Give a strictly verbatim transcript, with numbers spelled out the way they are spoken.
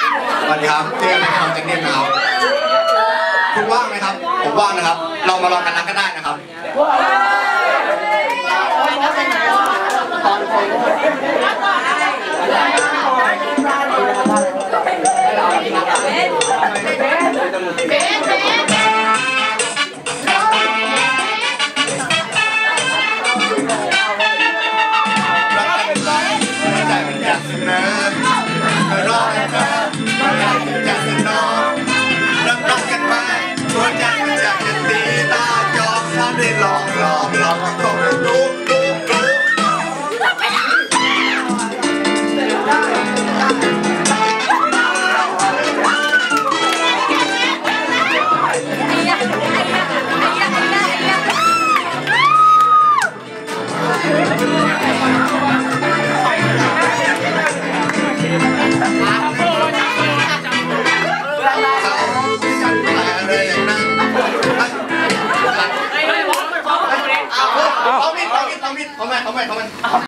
สวัสดีครับเจอกันนะครับจันเนียนนะครับคุณว่างไหมครับผมว่างนะครับเรามาลองกันรักกันได้นะครับลองลองลองต้องรู้รู้รู้เขาไม่เขาไม่เขาไม่เขาไม่เขาไม่